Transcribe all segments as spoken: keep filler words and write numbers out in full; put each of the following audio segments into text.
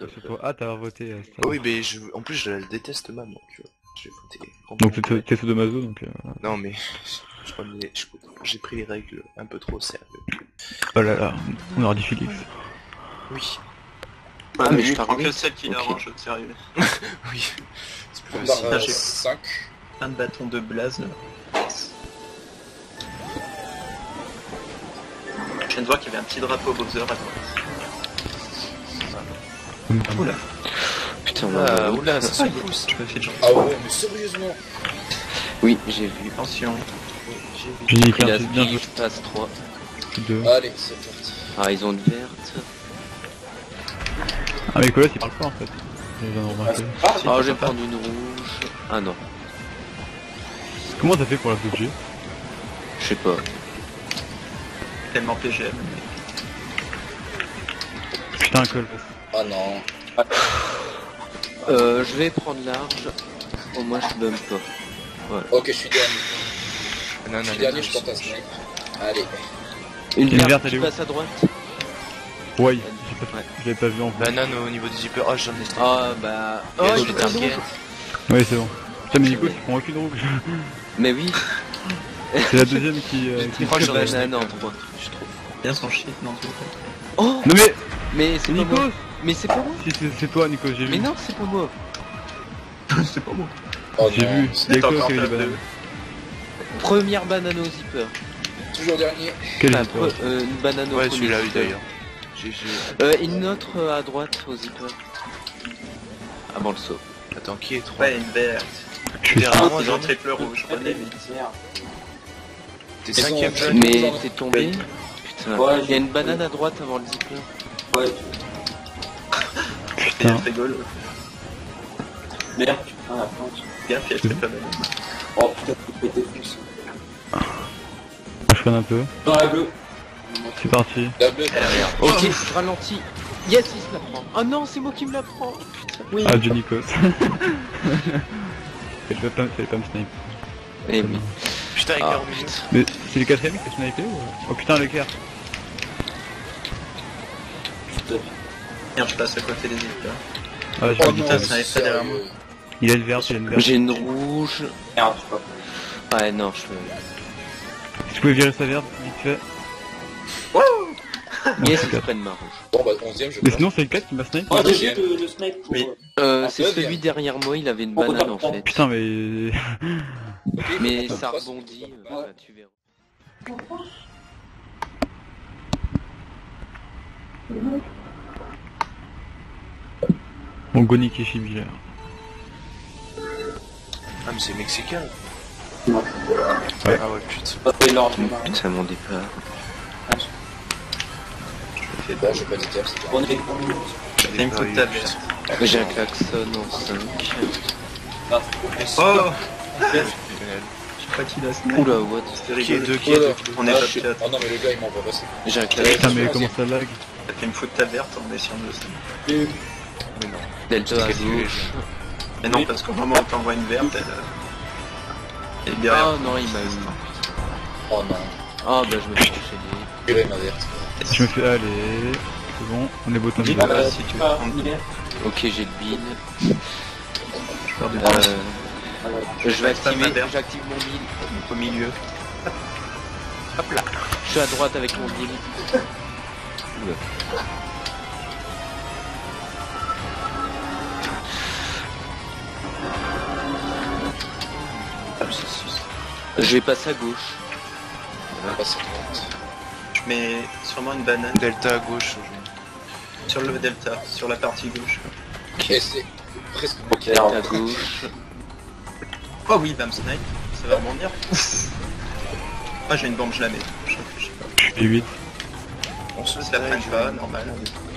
top. c'est toi. Ah, t'as voté. Euh, Oui, mais je... en plus, je la déteste mal, donc euh, j'ai voté. donc t'es t'es sous de Mazo, donc... Euh... Non, mais je prenais- je- j'ai pris les règles un peu trop au sérieux. Oh là là, on aura dit Félix. Oui. Ah, mais je prends t'arrive. que celle qui Ok. l'arrange, sérieux. Oui. C'est plus Bah, facile. euh, j'ai- cinq. Un bâton de blaze. là. Je viens de voir qu'il y avait un petit drapeau Bowser à droite. Oula, Putain, Ah, on oula, ça se pousse. je me fais genre. Ah ouais, mais sérieusement. Oui, j'ai vu. Attention. J'ai dit Pris la qu'un bien joué. speed, passe trois. deux. Allez, c'est parti. Ah, ils ont une verte. Ah, mais Nicolas il parle pas en fait. Je viens de remarquer. Ah, je vais prendre une rouge. Ah non, Comment t'as fait pour la dodger? je sais pas. Tellement P G M. Putain, un col. Ah non. Euh, je vais prendre large. Au moins, je bump pas. Ok, je suis dernier. Non, Je suis dernier, je porte un snipe. Allez. Une Une verte, verte, elle qui est où? passe à droite. Ouais, j'ai pas... Ouais. je l'avais pas vu en fait. Banane au niveau des zippers. Oh, j'en ai stocké. Ah bah. Oh, Yes, il je fait un target. rouge. Ouais, c'est bon. Putain, mais Nico, il prend aucune rouge. Mais oui. C'est la deuxième qui. Euh, qui... Moi, j'en ai Banane en stocké. trois. Je trouve. Bien son shit, non, s'il vous plaît. Oh, Non mais mais c'est pas Nico, moi. Mais c'est pas moi. si c'est c'est toi Nico, j'ai vu. Mais non, c'est pas moi. C'est pas moi. Oh J'ai non. vu. C'est Il y a que toi encore qui avait fait des bananes. Première banane au zipper. Toujours dernier. Quel Enfin, zipper? pre- euh, une banane au Ouais, premier celui-là, oui, zipper. d'ailleurs. G G. Euh, une autre euh, à droite au zipper. Avant le saut. Attends, qui est trois? Ouais, une verte. Je suis Derrière moi, Ils ont j'en ai. triple rouge, prenez vite. T'es Ils ont- cinquième jeune. Mais t'es tombé. Putain. Ouais, Il y a une banane à droite avant le zipper. Ouais. C'est Putain. rigolo. Merde, tu prends la plante. Gaffe, il y a triple banane. Oh putain, tu peux défoncer. Je freine un peu. Dans la bleue. C'est parti. La bleue. Ok, je ralentis. Yes, il se la prend. Oh non, c'est moi qui me la prends. Putain. Oui. Ah, Dieu Nikos. Fallait pas fallait pas me snipe. Eh oui. Putain, avec Ah, quarante minutes. Mais c'est le quatrième qui a snipé ou... Oh putain, l'éclair. Tiens, je passe à côté des zippers. Ah, j'ai Oh pas non, dit putain, ça. ça arrive pas derrière moi. Il a une verte, il a une verte. J'ai une rouge. Merde, tu peux pas. Ouais, non, je peux. Si tu pouvais virer sa verte, vite fait. Yes, c'est ils quatre. prennent ma rouge. Bon bah onzième je Mais prends. sinon, c'est le quatre qui m'a snipe. Moi j'ai Deuxième. vu le, le snipe pour... Oui. Euh, Ah, c'est deuxième. celui derrière moi, il avait une Oh, banane en attends. fait. Putain, mais. Ok, Mais faut ça prendre trois, rebondit, c'est euh, pas mal. bah, tu verras. Bon, Gonic et Chibiller. Ah, mais c'est mexicain. Non. Ouais. Ah ouais, putain. Pas fait l'ordre. Putain, mon départ. Bon, j'ai pas d'iter, c'est On est T'as une Ah faute oui, ta putain. verte. J'ai un klaxon en cinq. Oh! Tunnel. Je crois qu'il a snipe. Oula, what? C'était Qui est rigolo. deux, qui est deux. On est Ah, pas je- quatre. Ah non mais le gars il m'envoie passer. J'ai un Putain, klaxon. mais comment ça lag? T'as fait une faute ta verte en essayant de le snipe. Mais non. Delta à Calculé, gauche. Mais non, parce qu'au moment où t'envoies une verte, elle, euh, elle est derrière. Ah non, il m'a eu. Oh non. Ah bah je me suis enchaîné. Purée ma verte. Je me fais. Allez. C'est bon, on est bottom Dis vert. pas Euh, si tu veux pas prendre. hiver. Ok, j'ai le bin. Je perds du Euh, temps. je vais vais spam ma activer, verte. j'active mon bin. Au milieu. Je suis à droite avec mon bin. Oula. Je vais passer à gauche. On va passer trente. Je mets sûrement une banane Delta à gauche. sur le delta, sur la partie gauche. Et c'est presque bon. Delta à gauche. Oh oui, il va me snipe. Ça va rebondir. Ah, j'ai une bombe, je la mets. Je réfléchis pas. Je suis huit. On se la prenne pas, normal.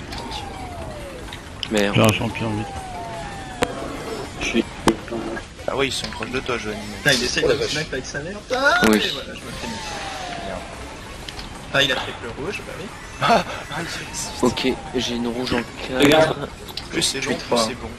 Merde. J'ai un champion huit. Je suis... Ah oui, ils sont proches de toi, Joanny. Putain, il essaye Oh la de me vache. snipe avec sa merde. Ah, Oui. et voilà, je me fais niquer. Ah, il a triple rouge, bah oui. Ah, ah, yes. Ok, j'ai une rouge en Regarde. quatre. Plus c'est Je bon, suis plus trois. c'est bon.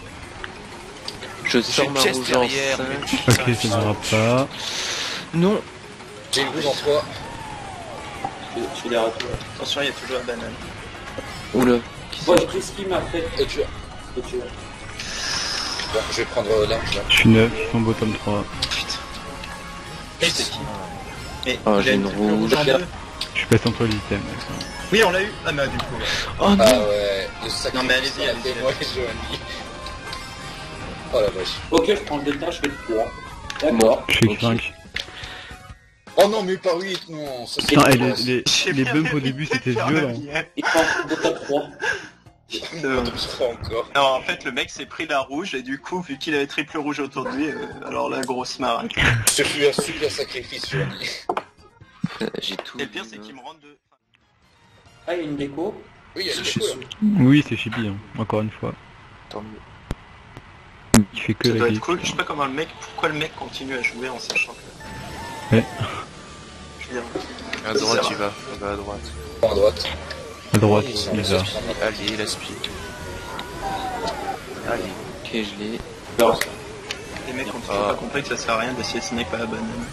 Je J'ai sors une ma pièce rouge en derrière, mais cinq. putain, Ok, ça ne putain. verra pas. Non. J'ai une rouge en trois. Je je suis derrière toi. Attention, il y a toujours la banane. Oula. Qui Moi, c'est? je pris ce qui m'a fait. Et tu vois. Et tu vois. Bon, je vais prendre euh, l'arme là. Je suis neuf, ils sont bottom trois. Et c'est qui Mais Oh, il j'ai a une triple rouge. en deux. Je suis passé entre les items. Oui, on l'a eu. Ah, mais du coup. ouais. Oh non. Ah ouais, le sacrifice Non, mais allez-y, qu'on a allez-y, fait, moi et Johnny. Oh la vache. Ok, je prends le delta, je fais le trois. D'accord. Je suis Ok. cinq. Oh non, mais pas huit, non. Ça, c'est Putain, et trop. les, les, J'ai les bien bumps au aimé début c'était faire le violent. lien. Il prend le delta trois. Euh, Je crois encore. Non, en fait, le mec s'est pris la rouge et du coup, vu qu'il avait triple rouge autour de lui, euh, alors la grosse marque. Ce fut un super sacrifice, Johnny. Euh, J'ai tout. Et le pire, vu, c'est hein. qu'il me rentre de. Ah, il y a une déco. Oui, il y a une C'est déco chez là. Oui, c'est Chibi, hein. Encore une fois. Tant mieux. Il fait que Ça la doit glitch, être cool. Je sais putain. pas comment le mec, pourquoi le mec continue à jouer en sachant que. Ouais. Je veux dire. À droite, il va. Il va à droite. À droite. À droite, Ils sont il va. Allez, la speed. Allez. Ok, je l'ai. Alors, Les mecs ont toujours Ah. pas compris que ça sert à rien d'essayer de sniper la banane.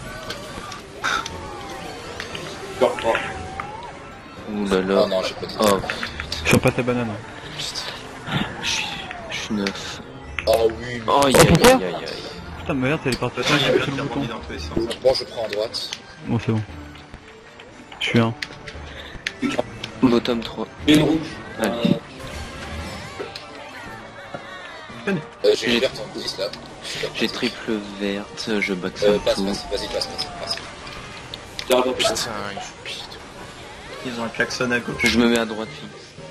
encore trois. Ouh là Oh là. non, j'ai pas dit. Oh, Sur pas ta banane. hein. je suis, je suis neuf. Oh oui, mais... Oh, aïe aïe aïe aïe aïe. Putain, ma merde, elle est partie. De toute façon, il y a sur plein le de bouton. rebondis dans tous les sens. Bon, je prends à droite. Bon, c'est bon. Je suis un. Bottom trois. Une rouge. Allez. Euh, j'ai J'ai- une verte en dix là. Super J'ai pratique. triple verte, je back Euh, ça passe, tout. passe, vas-y, passe, passe, passe. Garde un peu. Putain, il joue pire. Ils ont un klaxon à gauche. Je me mets à droite, fille.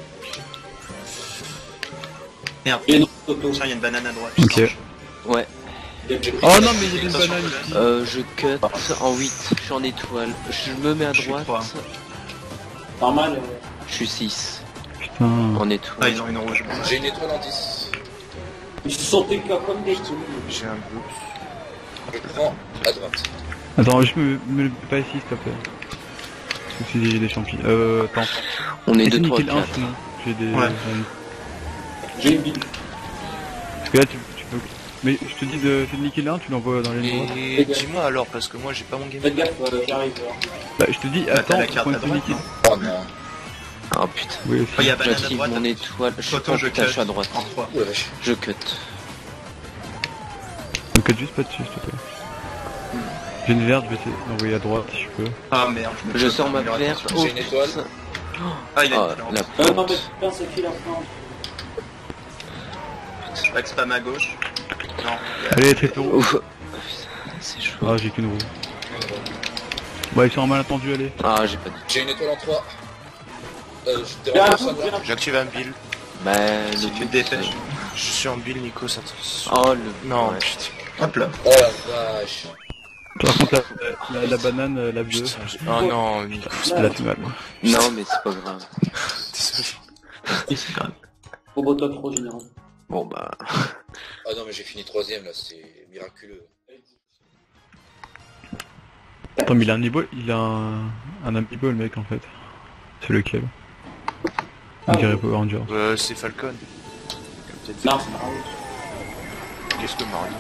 Merde. Une auto. Tiens, il y a une banane à droite. Ok. Putain, Ouais. J'ai pris Oh la- non, mais il y a des Attention, bananes faut ici. Euh, je cut en huit, je suis en étoile. Je me mets à Je suis droite. trois. Normal. euh, Je suis six. Putain. En Ah, étoile. ils ont une rouge. J'ai une étoile en dix. Ils se sont éclats comme des couilles. J'ai un boost. Je prends à droite. Attends, juste me, me le pas ici, s'il te plaît. Parce que si j'ai des champignons. Euh, attends. On est Essaie deux, de trois, niquer le un, quatre. sinon. J'ai des... Ouais. j'ai- J'ai une bille. Parce que là, tu, tu peux... Mais je te dis de, c'est de niquer le un, tu l'envoies dans les droite. Et dis-moi alors, parce que moi j'ai pas mon game. Faites gaffe, euh, j'arrive. euh. Bah, je te dis, Ah, t'as attends, la carte quand à tu droite, niquer... non Oh non. Ah putain. Oui, aussi. Oh, il y a banane à J'active droite. mon étoile. Je suis Autant pas je putain, cut. je suis à droite. En trois. Ouh la vache. Je cut. Donc, cut juste pas dessus, s'il te plaît. J'ai une verte, je vais essayer d'envoyer à droite si je peux. Ah merde, je me Je fais sors ma pas, verte. attention. Oh J'ai une étoile. putain. Ah, il a Ah, une étoile. la Euh, non, mais plante. putain, c'est qui la plante? Je back spam à gauche. Non. Allez, triple rouge. Ouf. Putain, c'est chaud. Ah, j'ai qu'une roue. Bah, ils sont en malentendu, allez. Ah, j'ai pas dit. J'ai une étoile en trois. Euh, je J'ai un dérange coup, personne j'ai là. un J'active un build. Bah, Si le tu te but, dépêches. Je suis en build, Nico, ça te... c'est- Oh, le... Non, ouais. putain. Hop là. Oh la vache. Par contre, la, la, la banane, euh, la bleue, Putain, j'ai- oh non, Nico, c'est la fait mal. Non, mais c'est pas grave. désolé. Et c'est grave. Au bottom trop général. Bon bah... Ah non, mais j'ai fini troisième là, c'est miraculeux. Attends, mais il a un amiibo, il a un, un amiibo le mec en fait. C'est lequel? On Ah, dirait oui. Power Ranger. Euh, c'est Falcon. Peut-être. Non, c'est marrant. Qu'est-ce que Mario?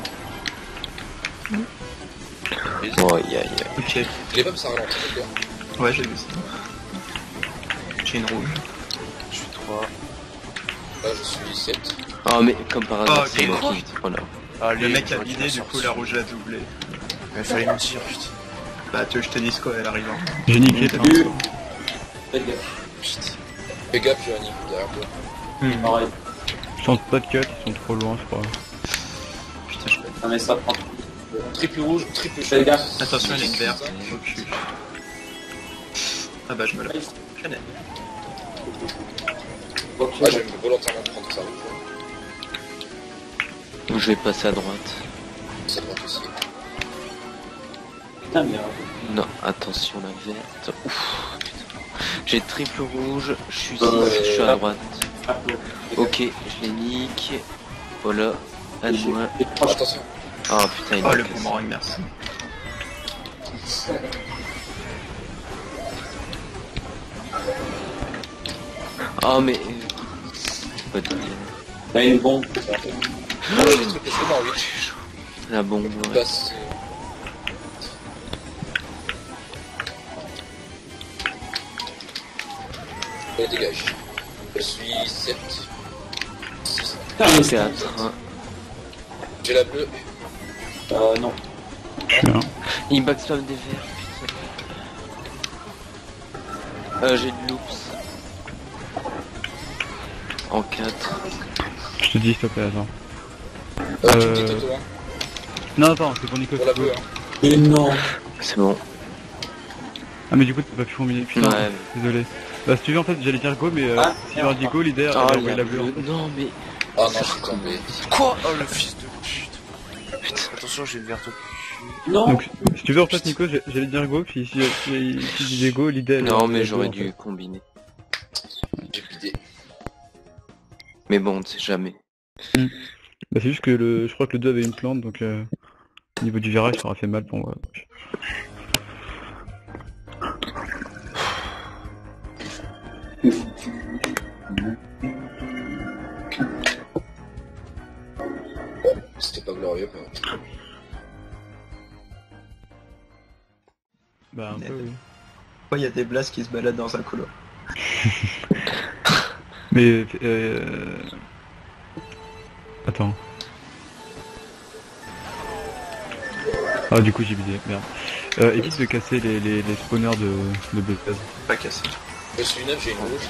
Oh, aïe aïe aïe. Ok. Les bombes ça ralentit quoi. Ouais, j'ai vu ça. J'ai une rouge. Je suis trois. Là je suis sept. Oh, mais comme par hasard, Oh, c'est moi ok. qui... Voilà. Allez, Le mec a j'aurais dû bidé, la du coup sortir. la rouge l'a doublé. Il fallait me dire, putain. Bah, tu veux que je te dise quoi, elle arrive en. J'ai niqué, t'as Salut. Faites gaffe. Putain. Fais gaffe Johnny, derrière toi. Pareil. Je sens pas de cut, ils sont trop loin je crois. Putain, je Non, mais ça prend. Triple rouge, triple Fais chaud. gaffe. Attention, elle est verte. Au cul. Ah bah, je me la connais. Ok. Ah j'aime volontairement prendre ça rouge. Je vais passer à droite. Ça doit aussi. Putain, merde. Non, attention la verte. Ouf, putain. J'ai triple rouge, je suis six, Euh, je suis à droite. Ah, bon. Ok, je les nique. Voilà. À moi. Et proche. Attention. Oh putain, il Oh, m'a le cassé. boomerang, merci. Oh mais... Pas de... T'as une bombe. Ah, j'ai triple chaud en huit. La bombe, Je ouais. passe. Et dégage. Je suis sept. six. quatre. J'ai la bleue. Euh, non. Je suis un. Il backspam des verts, putain. Euh, j'ai une loops. En quatre. Je te dis s'il te plaît, attends. Euh, tu me Euh, dis Toto, hein. Non, attends, c'est pour Nico. Pour la bleue, hein. Mais non. C'est bon. Ah, mais du coup, t'as pas pu combiner. Putain, Ouais. désolé. Bah, si tu veux, en fait, j'allais dire go, mais euh, Ah, si j'aurais dit go, l'idée, elle Ah, a il y envoyé a la bleue. en bleu. fait. Non, mais. Ah non, je suis tombé. Quoi? Oh le fils de pute. Putain, attention, j'ai une verte au cul. Non. Donc, si tu veux, en fait, Nico, j'ai- j'allais dire go, puis si, si, si je disais go, l'idée, elle a Non, envoyé mais la j'aurais bleue, en dû fait. combiner. J'ai bidé. Mais bon, on ne sait jamais. Bah, c'est juste que le, je crois que le deux avait une plante, donc euh, au niveau du virage, ça aura fait mal pour moi. C'était pas glorieux, mais... Bah, un peu, oui. Pourquoi il y a des blasts qui se baladent dans un couloir? Mais, euh... Attends. Ah, du coup, j'ai bidé, merde. Euh, évite de casser les, les, les spawners de, de Bethesda. Pas cassé. Je suis neuf, j'ai une rouge.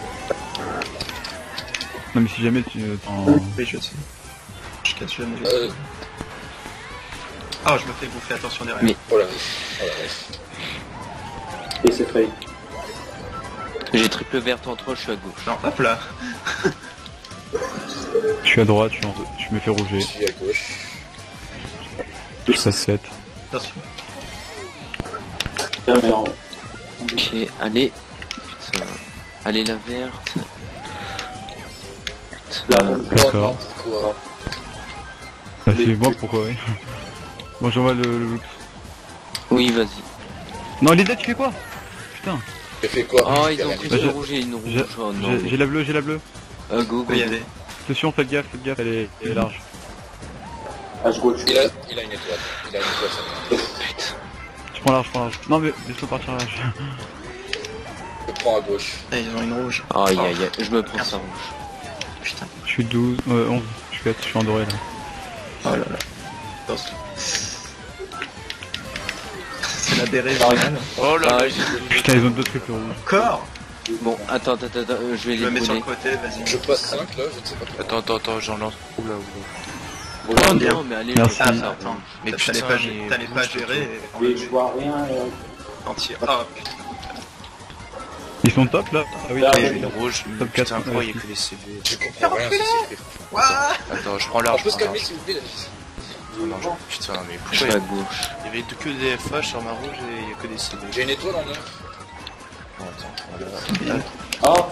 Non, mais si jamais tu... t'en- Oui, je sais. Je casse jamais les... Euh, Ah, je me fais bouffer, attention derrière. Mais- oh la vache. Oh la vache. Et c'est fait. J'ai triple verte en trois, je suis à gauche. Non, hop là. Je suis à droite, je, suis en... je me fais Je rouger. suis à gauche. Je passe sept. Attention. Ah, merde. Ok, allez. Putain. Allez, la verte. Là, Putain. bon. D'accord. Oh, pourquoi Bah, c'est moi pourquoi, oui. Bon, j'envoie le, le loop. Oui, vas-y. Non, l'idée, tu fais quoi? Putain. J'ai fait quoi? Oh, J'ai ils ont rien pris dit. Bah, ce je- rouge et une rouge. J'ai Oh non. j'ai- j'ai la bleue, j'ai la bleue. Euh, go, go. Peut y aller. Attention, faites gaffe, faites gaffe, elle est, elle est large. Ah, je gauche. Il a, il a une étoile. Il a une étoile, ça. Je prends large, je prends large. Non, mais laisse-moi partir large. Je prends à gauche. Ah, ils ont une rouge. Aïe, aïe, aïe. Je me prends ça rouge. Putain. Je suis douze, euh, onze, je suis quatre, je suis en doré là. Oh là là. Attention. C'est la bérée régionale. Oh là Ah, là. j'ai- Putain, ils ont deux triples rouges. Encore. Bon, attends, attends, attends, euh, je vais Je me les mets sur le voler. côté, vas-y. Je passe cinq là, je ne sais pas. Attends, attends, attends, j'en lance. Oula, oula. Oh bien. non, mais allez, Merci. je Ah, fais ça attends. rouge. Mais Mais putain, t'allais pas, mais t'allais pas rouge, gérer et Mais je vois rien. Euh... mentir. Ah putain. Ils sont top là? Ah oui, Là, top Et oui. une rouge, Top putain, quatre, pourquoi ouais. il y a que des C V? Je comprends rien, c'est fait. Ouah. Attends, je prends On large, peut je se prends calmer large. s'il vous plaît, la fille. Non, non, je- putain, mais Je pourquoi suis il à y a- gauche. il y avait que des F H sur ma rouge et il y a que des C V? J'ai une étoile en neuf. Bon, attends, voilà. Ah,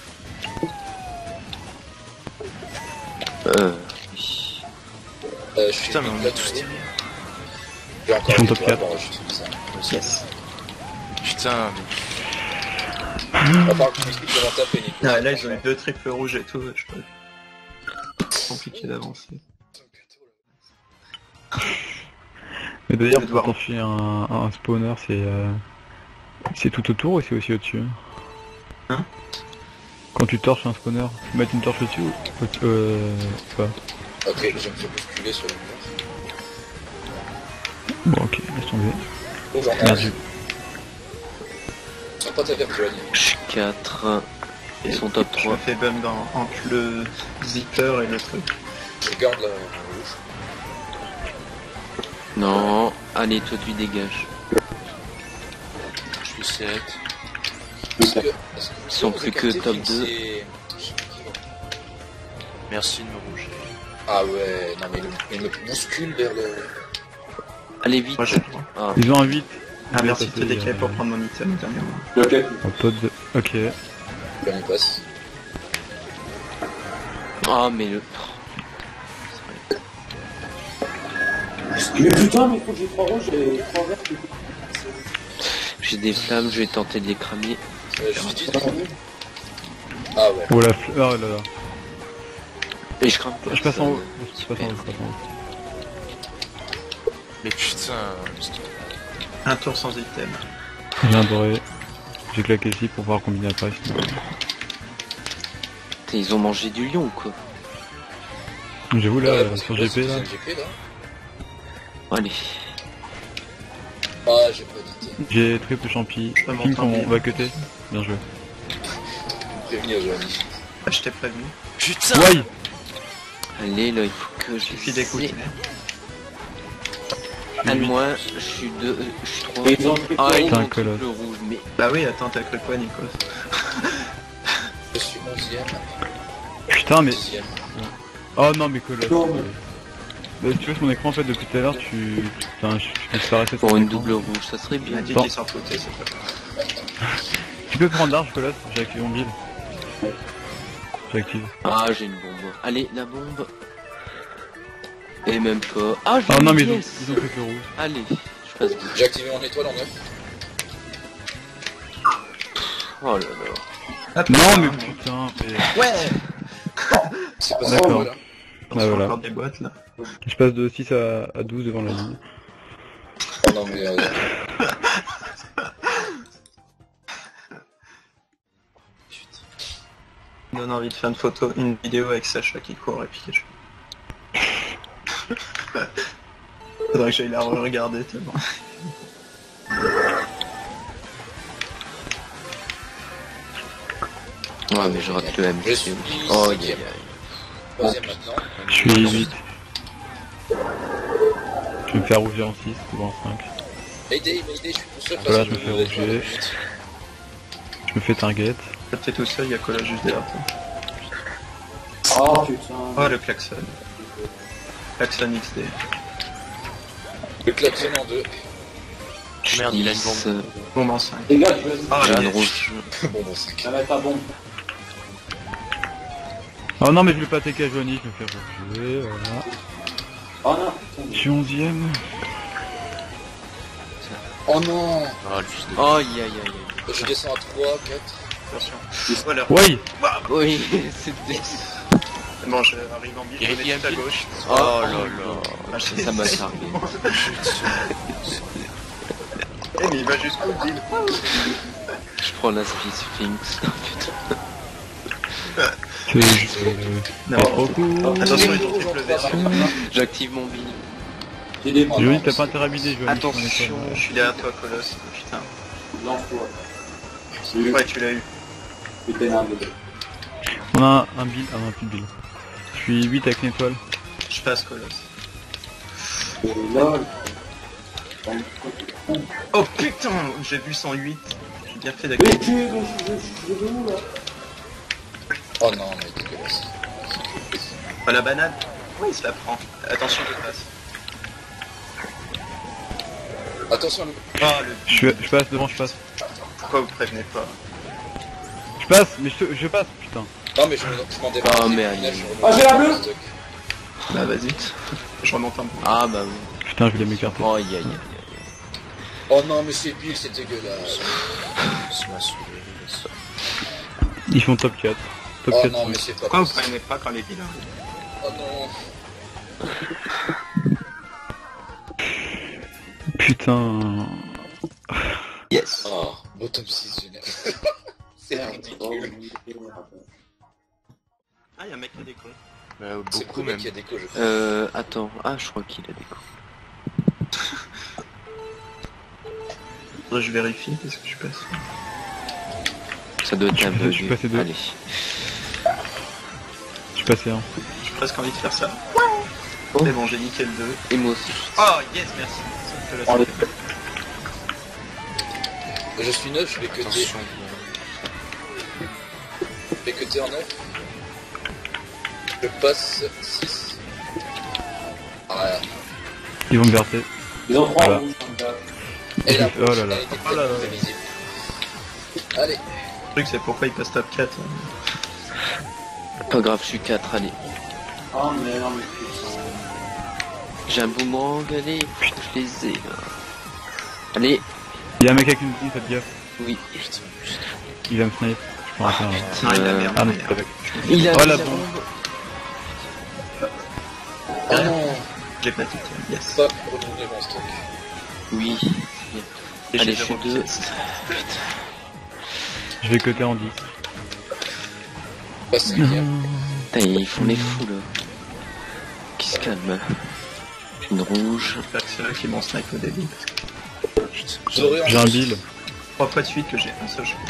Euh. Euh, je suis Putain, mais on a quatre, tous tiré. J'ai encore Ils sont une top étoile, quatre. bon, je suis ça. Yes. Putain, On va falloir que tu m'expliques comment taper, Nico. Ah, là, ils ont eu deux triples rouges et tout. Je peux... C'est compliqué d'avancer. Mais d'ailleurs, Je vais pour devoir- t'enfiler un, un spawner, c'est euh... c'est tout autour ou c'est aussi au-dessus? Hein? Quand tu torches un spawner, tu mets une torche au-dessus ou au- euh... pas? Ok, je me fais bousculer sur le mur. Bon, ok, laisse tomber. Donc j'en Merde, ai. j'ai- Sans pas ta verte, Joanie. Je suis quatre. Ils sont top Je trois. me fais bum dans, entre le zipper et le truc. Je garde la rouge. Non. Allez, toi, tu dégages. je suis sept. Est-ce que... est-ce que- Ils sont plus que Capté top Film, deux. c'est- je sais plus qui, là. Merci de me rouger. Ah ouais, non mais il me, il me bouscule vers le... Allez, vite. Moi, j'ai le droit. Ah. Ils ont un huit. Ah, merci de te passer, décaler euh, pour prendre mon item dernièrement. ok. En pote de... Ok. On y passe. Ah, mais le... Mais putain, mais faut que j'ai trois rouges et trois verts. du coup. J'ai des flammes, je vais tenter de les cramer. Euh, je suis dix. Ah ouais. Oh la fl- oh là là. Et je crame Je passe en haut. personne. Je passe en haut, je passe en haut. Mais putain, Un tour sans item. J'ai un doré. J'ai claqué ici pour pouvoir combiner après. sinon- Putain, ils ont mangé du lion, quoi. J'avoue là, Ouais, euh, parce sur que G P c'est là. G P là. Allez. Ah, j'ai pas hésité. J'ai triple champi. peux King m'entendre. on va cutter. Bien joué. Prévenir Johnny. Ah, je t'ai prévenu. Putain. Ouais. Allez, là, il faut que je... Suffit d'écouter. Ah, moi, je suis deux... euh, Je suis trois... Ils ont triple Ah, ils Putain, ont colosse. triple rouge, mais... Bah oui, attends, t'as cru quoi, Nikos? Je suis onzième. Putain mais. Dixième. Oh non mais colosse. Non, mais- Bah, si tu vois sur mon écran en fait depuis tout à l'heure tu. Putain je tu disparais Pour une double rouge, ça serait Il a bien. dit Bon. qu'il s'en foutait, c'est pas grave. Tu peux prendre l'arche colosse, j'ai activé mon build. J'active. Ah, j'ai une bombe. Allez, la bombe. Et même pas... Ah, j'ai Ah une non mais ils ont, pièce. ils ont triple rouge. Allez, je passe deux. J'ai activé mon étoile en neuf. Oh là là. Hop, Non là, mais hein. putain mais. Ouais. C'est pas ça. D'accord. Voilà. Bah voilà. Encore des boîtes là. Je passe de six à, à douze devant la ligne. Oh non, mais. Euh, Il donne envie de faire une photo, une vidéo avec Sacha qui court et puis que je... Faudrait que j'aille la regarder tellement. Ouais, mais je rate le M. Je suis Oh, aïe, cinquième. aïe, aïe. Troisième maintenant. Je suis huit. Je vais me faire rougir en six ou en cinq. Mayday, Mayday, je suis tout seul. Voilà, parce je que me fais vous êtes rougir. huit. Je me fais target. Quand t'es tout seul, il y a Cola juste derrière toi. Oh putain. Oh le klaxon. Klaxon X D. Le klaxon en deux. Merde, il a une bombe. dix, euh, Bombe en cinq. Les gars, je vais Oh j'ai la une vache. rouge. Bon, bon, c'est ça va être pas bon. Oh non mais je vais pas attaquer à Johnny, je me fais rougir, voilà. Oh non, putain. Je suis onzième. Oh non. Oh, aïe, aïe, aïe, aïe. Je descends à trois, quatre. Attention. Voilà. Ouais. Oui, c'était... Bon, j'arrive en bille, je vais tout à gauche. Oh là là. Ah, Ça ça m'a charmé. Eh mais il va jusqu'au deal. Je prends la Speed Sphinx. C'est juste. euh, Non. Pas trop cool. Attention, ils ont triple V. J'active mon bill. J'ai des Johnny, t'as pas intérêt à bider, Johnny. Attention, je suis derrière toi, Colosse. Putain. l'enfoiré. Ouais, tu l'as eu. Putain, un bébé. On a un, un build, ah non, plus de build. Je suis huit avec une étoile. Je passe, Colosse. Et lol. Oh putain, j'ai vu cent huit. J'ai bien fait Mais d'accueillir. tu es de je vais de où là? Oh non, mais dégueulasse. Oh la banane. Oui, il se la prend. Attention, je passe. Attention, le... Oh le... Je, suis- je passe devant, je passe. Pourquoi vous prévenez pas? Je passe, mais je, je passe, putain. Non, mais je me- je m'en débarrasse. Oh, des merde. punaise, je remonte Ah, j'ai la dans le bleue. stock. Bah vas-y. Je remonte un peu. Ah bah oui. Putain, je voulais m'écarter. Oh, aïe, aïe, aïe. Oh non, mais c'est Bill, c'est dégueulasse. Ils font top quatre. Top Oh quatre. non, mais c'est pas Pourquoi vous possible. prenez pas quand les villes arrivent? Oh non. Putain. Yes. Oh, bottom six génial. C'est ridicule. Ah, y'a un mec qui a des cons. C'est beaucoup même. Qui a des co, je crois. Euh, attends. Ah, je crois qu'il a des coups. Faudrait que je vérifie parce que je passe. Ça doit être un Je bug. suis passé deux. Allez. Je suis passé un. J'ai presque envie de faire ça. Oh. C'est bon, j'ai niqué le deux. Et moi aussi. Oh yes, merci. Ça te Oh, l'a- les- Je suis neuf, je vais cutter. Je vais cutter en neuf. Je passe six. Ah, Ils vont me verser. Ils ont trois Voilà. rouges comme ça. et la Oh là là. elle était Oh là là. très visible. Allez. Le truc, c'est pourquoi il passe top quatre. hein. Pas grave, je suis quatre, allez. Oh mais non mais putain. J'ai un boomerang, allez. Putain, je les ai, là. Allez. Il y a un mec avec une bombe, faites gaffe. Oui. Il va me snipe. Je peux rater un. Ah, il a Euh, merde. Ah non, merde. c'est pas avec. Il a Oh mis la la bombe. bombe. Oh non. J'ai pas quitté. Yes. Pas renouveler mon stock. Oui. Et Allez, j'ai je suis zéro deux. pièce. Je vais cutter en dix. Pas cinquième. Putain, ils font les fous là. Qui se calme. Une rouge. J'espère que c'est là qui m'en snipe au début. J'aurais J'ai un bill. Trois fois de suite que j'ai un seul cheveu.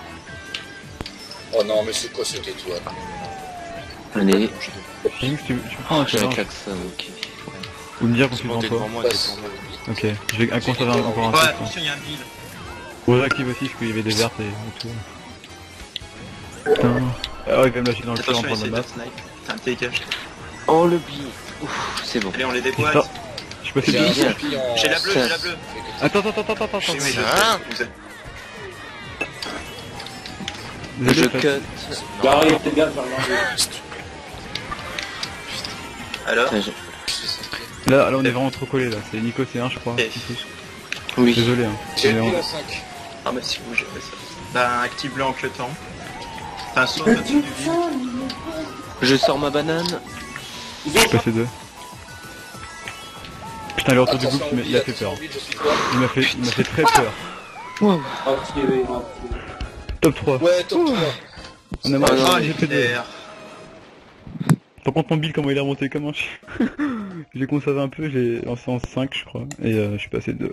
Oh non, mais c'est quoi cette étoile? Allez, Jinx, tu, tu prends un j'ai un challenge klaxon, ok. ou me dire qu'on C'est suit bon, devant t'es toi. devant moi, t'es Passe. devant moi. Ok, je vais conserver un- encore un Oh truc. hein. attention, il y a un bill. Bon, j'active aussi parce qu'il y avait des vertes et, et tout. Putain. Ah ouais, il va me lâcher dans le cul en Attention, train de essaye me de battre. snipe. T'as un dégage. Oh le bi. Ouf, c'est bon. Allez, on les Putain. déboîte. Je suis passé J'ai un de... bien. champi en... J'ai la bleue, j'ai la bleue. Attends, attends, attends, attends, attends. J'ai mes deux Hein vous êtes- Désolé, Je Fred. cut. J'arrive, fais gaffe, j'arrive. Alors Putain, j'ai- Là, là, on est vraiment trop collés là. C'est Nico C un, je crois. Ok. Oui. Désolé, hein. J'ai Mais le on- pile en cinq. Ah bah si vous j'ai fait ça. Bah active-le en cuttant. Enfin saute au-dessus du vide. Je sors ma banane. Je suis passé deux. Putain, le retour du Attention groupe, au il m'a- vide, il a fait attention peur. au vide, je suis toi. Il m'a fait, il m'a fait très peur. Wow. Ah, tiré, non. Top trois. Ouais, top trois. On a Ah, marqué, non, Oh j'ai les fait deux. terres. Par contre, mon bill, comment il est remonté comme un chien. J'ai conservé un peu, j'ai lancé en cinq, je crois. Et euh, je suis passé deux.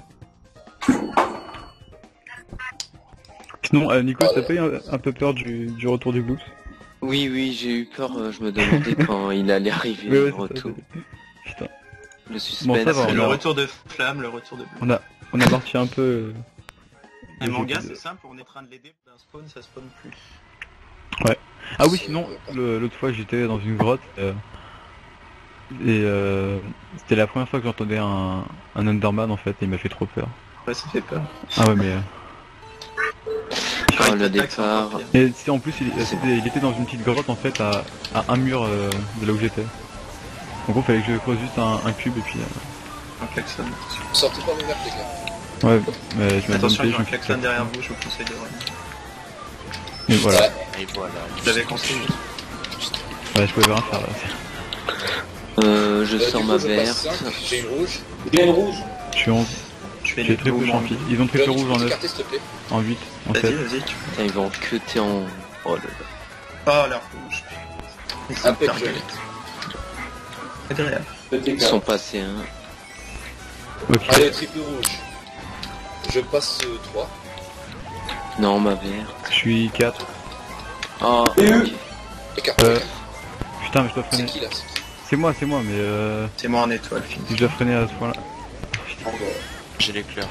Sinon, euh, Nico, t'as pas eu un, un peu peur du, du retour du Bloops? Oui, oui, j'ai eu peur. euh, Je me demandais quand il allait arriver Ouais, ouais, le c'est ça, retour. c'est- Putain. Le suspense. Bon, ça va, C'est on le a- retour de flamme, le retour de bleu. On a, on a marché un peu... euh, Un le manga jeu de- c'est simple, on est en train de l'aider d'un spawn, ça spawn plus. Ah oui, sinon, le- l'autre fois, j'étais dans une grotte. euh, et euh, c'était la première fois que j'entendais un, un Underman, en fait, et il m'a fait trop peur. Ouais ça fait peur. Ah ouais, mais... euh, Quand Ah, il le t'attaque, c'est encore départ. pire. Et si en plus il, c'était- il était dans une petite grotte en fait à, à un mur euh, de là où j'étais. Donc il fallait que je creuse juste un, un cube et puis... Un klaxon. Sortez pas mes vertes, les gars. euh, ouais, mais je m'ai Attention, bumpé, il y a je un me suis klaxon fait- derrière vous, je vous conseille de revenir. Et voilà, Ouais. Et voilà. Je l'avais conseillé. ouais, je pouvais rien faire là. Euh, je Euh, sors du ma coup, je passe verte. cinq, j'ai une rouge. J'ai une rouge. Je suis onze, Je fais j'ai les triple bleus champi. Ils ont triple John, rouge tu peux en neuf, t'écarter, s'il te plaît. en huit, en Vas-y, sept. vas-y, tu Putain, ils vont cutter en... Oh là là. Oh la rouge. Ils sont Un peu target. Agréable. Petit Ils sont passés, hein. Ok, Allez, triple rouge. Je passe euh, trois. Non, ma verte. je suis quatre. Oh, Et eux ok. Écarte. Euh, Putain, mais je dois C'est freiner. qui là? C'est qui? C'est moi, c'est moi, mais euh... C'est moi en étoile, fini. je dois freiner à ce point-là. J'ai l'éclair.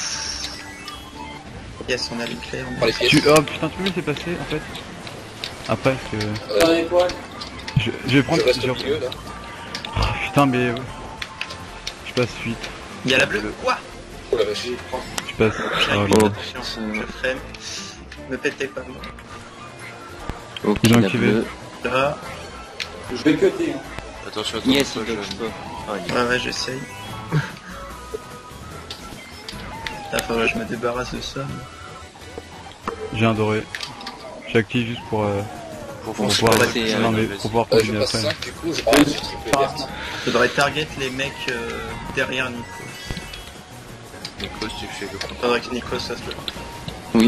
Yes, on a l'éclair. Prends les pièces. Tu... Oh putain, tu peux me laisser passer en fait? Après, parce que... Dans Euh, l'étoile. Je, je vais prendre... je reste je- au milieu là. Oh, putain, mais... euh, Je passe huit. Il y a la bleue. Quoi? Oh la vache. Je passe... J'ai Oh, un là. Oh, attention, putain. je freine. Ne pétez pas. Ok, Ils ont la activé. bleue. Là. Je vais cutter. hein. Attention à toi, Yes, toi, il jeune. dodge pas. Oh, il- Ouais, ouais, j'essaye. Là, faudrait que je me débarrasse de ça. J'ai un doré. J'active juste pour... Euh... Pour Bon, foncer pouvoir- pas passer, non, euh, mais vas-y. pour pouvoir Euh, je continuer passe après. cinq du coup. Je... Ah, j'ai triple verte. Faudrait target les mecs euh, derrière Nico. Nico, tu fais le compte. Faudrait que Nico fasse le. Oui.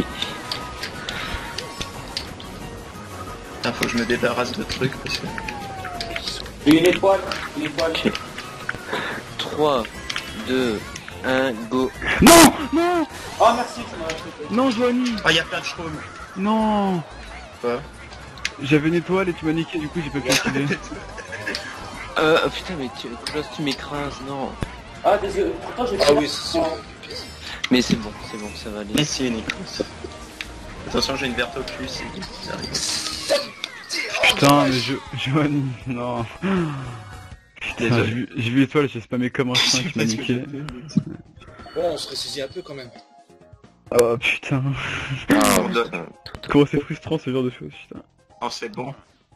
Putain, faut que je me débarrasse de trucs parce que. J'ai une étoile. Une étoile. trois, deux, un, go. Non, non, Ah, merci, tu m'as acheté. non, Joanie, Ah, y'a plein de chaumes. non. Quoi? J'avais une étoile et tu m'as niqué, du coup j'ai pas pu activer. Euh, oh, putain, mais tu, Klaus, tu m'écrases, non. Ah, désolé. Pourtant, j'ai Ah fait oui, la- c'est Non. Mais c'est bon, c'est bon, ça va aller. Mais si, Nico. Attention, j'ai une verte au cul, c'est ça arrive. Putain, mais je... Joanie, non. Putain, j'ai Désolé. vu, j'ai vu l'étoile, j'ai spammé comme un chien, tu m'as niqué. Bon, on se ressaisit un peu quand même. Oh putain. Ah, On donne. putain. Comment c'est frustrant ce genre de choses, putain. Oh, c'est bon.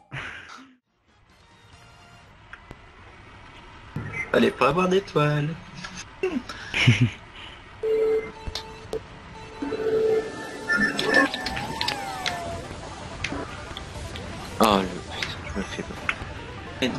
Fallait pas avoir d'étoiles. Ah, le... putain, je me fais peur.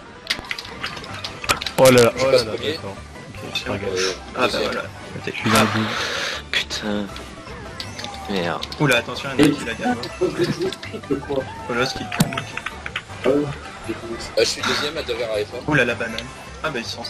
Oh là là, Je oh là passe là, premier. d'accord. Ok, je Euh, regarde. Euh, Ah bah deuxième. voilà. Je suis dans le bout. Putain. Merde. Oula, attention, il y en a qui la gagne. Faut que je joue triple quoi. Colos qui tombe. Euh, Euh, je suis deuxième à devoir à F un. Oula, la banane. Ah bah ils sont...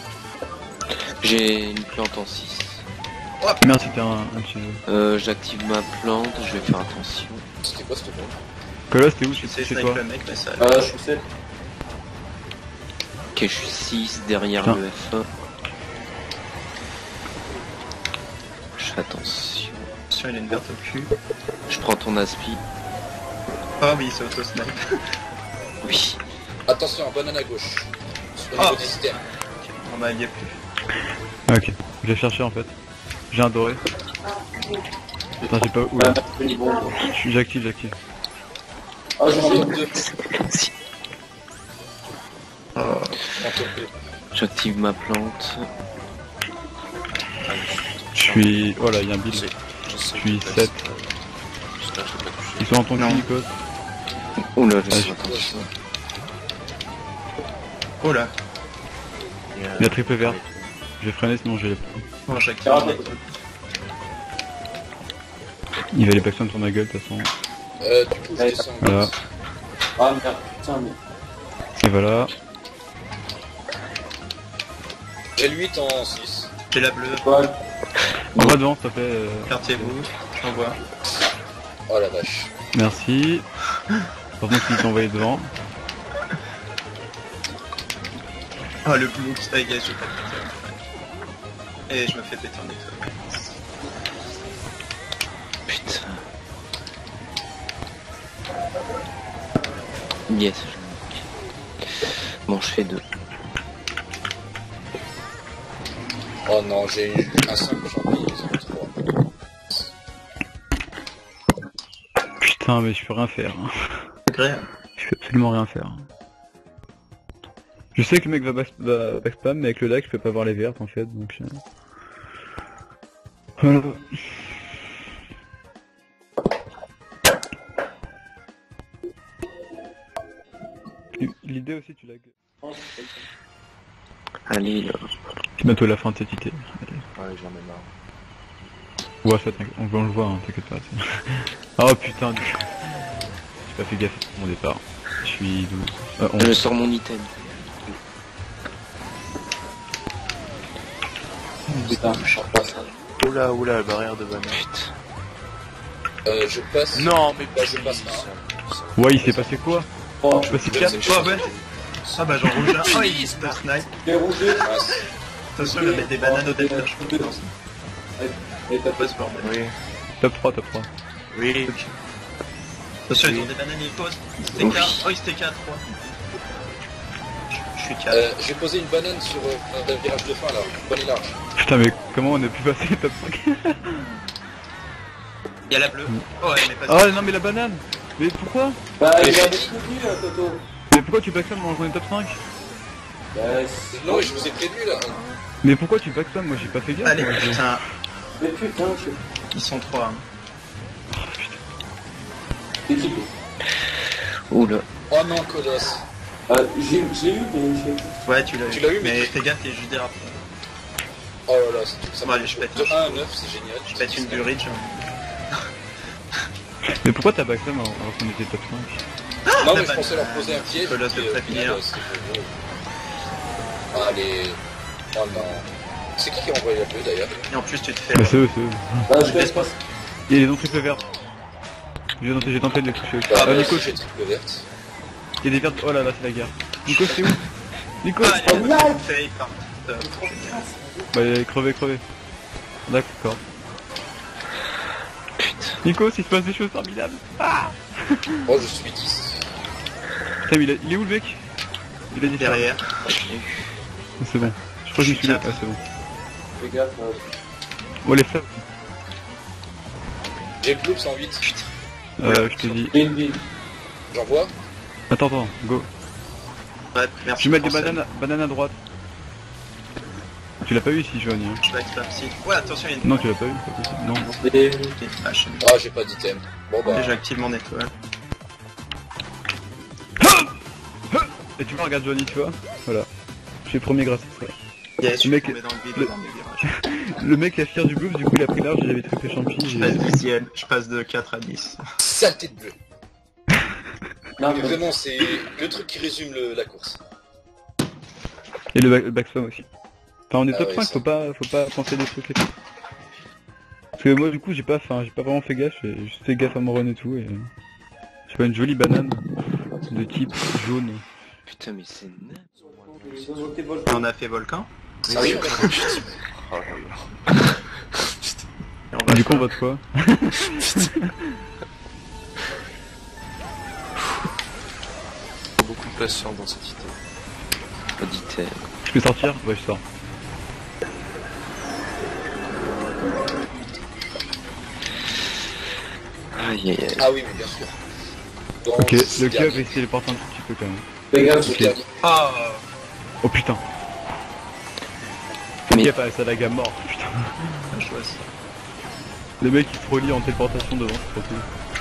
J'ai une plante en six. Merde, c'était un, un petit... Euh, j'active ma plante, je vais faire attention. C'était quoi cette bombe? Colos, t'es où? Je C'est sais chez toi? snipe le mec, mais ça... euh, je suis sept. Ok, je suis six derrière Putain. le F un. Je fais attention. Attention, il a une verte au cul. Je prends ton aspi. Oh oui, c'est auto-snipe. Oui. Attention, banane à gauche. Au Ah. niveau des systèmes. On m'a allié plus. Ah, ok, je vais chercher en fait. J'ai un doré. Putain, j'ai pas... Ah, Oula, c'est bon. j'active, j'active. Ah, En j'ai top deux. Merci. En top deux. J'active ma plante. Je suis... Oh là, il y a un build. Je sais suis que sept. J'espère que je vais pas toucher. Ils sont dans ton Non. cul, Nikos. Oula, je Ah, fais je- attention. Oh là. Il y a- Il a triple vert. Je vais freiner sinon je vais les prendre. Bon, j'active. C'est raté. Il va les backstone sur ma gueule de toute façon. Euh, du coup, je Allez, descends. Voilà. Ah merde, putain, mais. Et voilà. J'ai le huit en six. J'ai la bleue. Ouais, On va devant s'il te plaît. euh, Quartier-vous. J'envoie. Oh la vache. Merci. Par contre il t'est envoyé devant. Oh le blue qui dégage, j'ai pas de Et je me fais péter en étoile. Putain. Yes. Bon, je fais deux. Oh non, j'ai eu un simple champion, zéro trois. Putain mais je peux rien faire. hein. Agréable. Je peux absolument rien faire. Je sais que le mec va, back, va backspam mais avec le lag je peux pas voir les vertes en fait donc... euh, Voilà. L'idée aussi tu lag. Allez, là. C'est bientôt la fin de cette idée. Allez. Ouais, j'en ai marre. Ouais ça t'inquiète, on, on le voit, hein, t'inquiète pas. c'est- Oh putain, du- j'ai pas fait gaffe à mon départ. Je suis douze. Euh, Je onze. sors mon item. putain, je sors pas ça. Oula, oula, la barrière de banane. Putain. Euh, je passe. Non, mais Bah, je passe là. Ouais il s'est passé quoi? Oh, Je sais pas si Je quatre. sais Oh pas. ouais. Ah bah j'en rouge un. Oh il se snipe. j'ai rougé. Mince. Attention, il va mettre des bananes au delta. Je peux pas. Et t'as Pas ce bordel. Oui, Top trois, top trois. oui. Attention, ils Oui. ont des bananes, ils posent. Il se Oui. T K. Oh, il se T K à trois. Je je suis quatre. Euh, j'ai posé une banane sur euh, un virage de fin là, bonne et large. Putain mais comment on a pu passer top cinq? Il y a la bleue. Oh, elle est passée. Oh non mais la banane. Mais pourquoi? Bah, Mais il j'ai a dit- découvert, là, Toto. Mais pourquoi tu backspam en jouant top cinq? Bah, c'est... Non, mais je vous ai prévenu là. Mais pourquoi tu backspam? Moi j'ai pas fait gaffe. Allez, moi, je- putain. Mais putain, je... Ils sont trois. Hein. C'est qui? Oula. Oh non, Colosse. Euh, j'ai j'ai eu, mais j'ai... Ouais, tu l'as eu. Tu l'as eu, mais- mais fais gaffe, t'es juste des rapides. Oh là là, c'est- ça Ouais, m'a je pète de un. un à neuf, c'est génial. Je pète une buridge. Mais pourquoi t'as backspam alors alors qu'on était top cinq? Non, La mais je pensais banane. leur poser un piège. Colosse de et, euh, prévenir. final, c'était beau. Allez. Oh non. C'est qui qui a envoyé la bleue d'ailleurs? Et en plus, tu te fais. Bah c'est eux, c'est eux. Bah, je laisse pas... Il y a des triple vertes. J'ai tenté, j'ai tenté de les toucher aussi. Bah, Ah moi Nico, aussi, j'ai triple verte. il y a des vertes. Oh là là, c'est la guerre. Nico, c'est où? Nico, Ah, il y a Oh, une fake par contre. bah crevé, crevé. D'accord. Putain. Nico, il se passe des choses formidables. Moi, je suis dix. Putain, mais il, a- il est où le mec? Il a dit Derrière. C'est bon. Je crois que je suis là. Ah, c'est bon. Fais gaffe, euh... Oh les flammes. J'ai le groupe cent huit. Euh, je te dis. J'ai une ville. J'envoie. Attends, attends, go. Ouais, merci. Je vais mettre des Français. bananes, bananes à droite. Tu l'as pas eu ici, Johnny hein? Je vais avec la psy. Ouais, attention, il y a une. Non, tu l'as pas eu, c'est pas possible. Non. Et... Des vaches. Ah, j'ai pas d'item. Bon bah. Et j'active mon étoile. Et tu vois, regarde Johnny, tu vois. Voilà. Je suis premier grâce à ça. Yes, je suis Mec, tombé dans le vide le- dans le virage. Le mec a fier du bluff, du coup il a pris large, j'avais triplé champi. Je j'ai- passe dixième, je passe de quatre à dix. Saleté de bleu. Non, Mais mais vraiment, c'est le truc qui résume le- la course. Et le, back- le backspam aussi. Enfin on est Ah top ouais, cinq, ça. faut pas, faut pas penser des trucs et tout. Parce que moi du coup j'ai pas, enfin, j'ai pas vraiment fait gaffe, j'ai juste fait gaffe à mon run et tout et... euh, J'ai pas une jolie banane de type jaune. Putain, mais c'est naze. ils ont voté vol. Et on a fait volcan. Ah oui, on a Oh là là. Et on va Du coup on faire- vote quoi? Beaucoup de patience dans cette idée. Auditeur. Je peux sortir? Ouais je sors. Aïe aïe aïe. Ah oui, mais bien sûr. Dans Ok, ce le dernier- club il se téléporte un tout petit peu quand même. Fais gaffe, ce Ok. dernier- Ah, Oh putain. Mais- Il a pas ça la gamme mort, putain. je vois ça. Le mec il se relie en téléportation devant, c'est trop cool.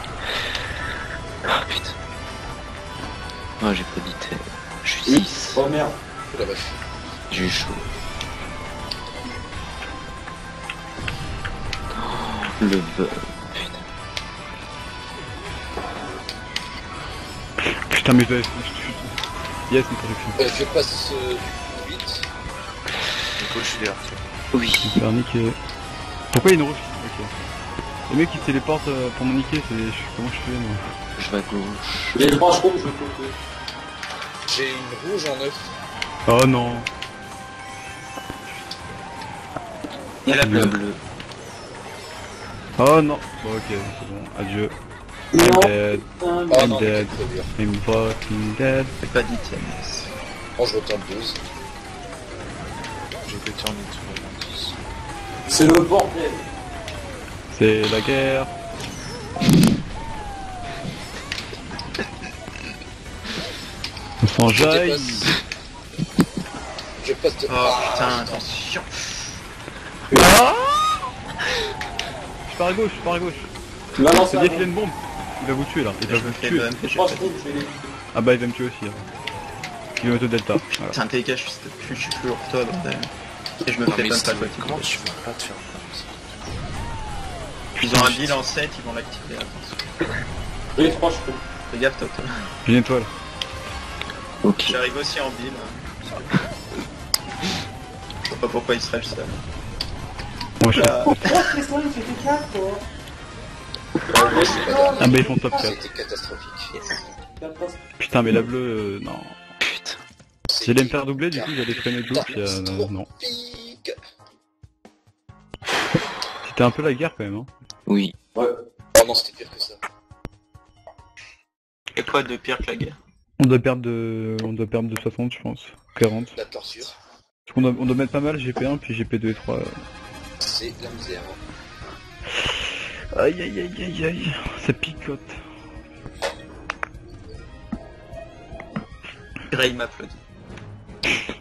Ah putain. Ah, j'ai pas d'iter. Je suis Oui. six. Oh merde. Oh la vache. J'ai eu chaud. Oh, le bug. Putain. Putain mais je dois... je- je- Yes, une protection. Euh, je passe euh, du coup vite. Nico, je suis derrière toi. Oui. Super niqué. Pourquoi il y a une rouge? Ok. Le mec il se téléporte euh, pour me niquer, c'est... je- comment je fais moi? Je vais à gauche. J'ai trois chevaux, je vais côté. J'ai une rouge en neuf. Oh non. Il y a la Le bleue. bleu. Oh non. Bon ok, c'est bon, adieu. I'm Non, dead, putain, Oh mais- I'm non, mais dead. quelle crevure. I'm fucking dead. J'ai pas dix-ème. Bon, je retente douze. J'ai pété en dix. c'est le bordel. C'est la guerre. On Je s'enjaille. dépasse. Je passe de... Oh putain, attention. Je pars à gauche, je pars à gauche. Tu vas lancer C'est la dire qu'il a bombe. une bombe. Il va vous tuer là, il Je va me vous fais tuer. bump et J'ai j'ai trois pas chevaux, je vais les... Ah bah il va me tuer aussi. Là. Il va mettre au delta. Voilà. Putain, t'es gars, je suis, je suis plus lourd que toi, bordel. Et je me Non, fais mais pas Steve, pas comment tu vas pas te faire comme ça? Ils ont un bill en sept, ils vont l'activer, attention. J'ai trois chevaux. Fais gaffe, toi. toi. J'ai une étoile. Ok. J'arrive aussi en bill. Je sais pas pourquoi il serait le seul. Moi je... Là, Oh, c'est ça, il fait quatre, toi. Oh, moi, je suis pas Ah dernier. bah ils font top quatre. C'était catastrophique. Putain mais la bleue, euh, non. Putain. J'allais me faire doubler, du coup j'allais freiner tout, puis euh, non. Catastrophique. C'était un peu la guerre quand même. Hein. Oui. Ouais. Oh non, c'était pire que ça. et quoi de pire que la guerre? On doit perdre de... On doit perdre de soixante je pense. quarante. La torture, Parce qu'on doit... On doit mettre pas mal G P un puis G P deux et trois. euh. c'est la misère. Aïe aïe aïe aïe aïe. Ça picote. Ray m'applaudit.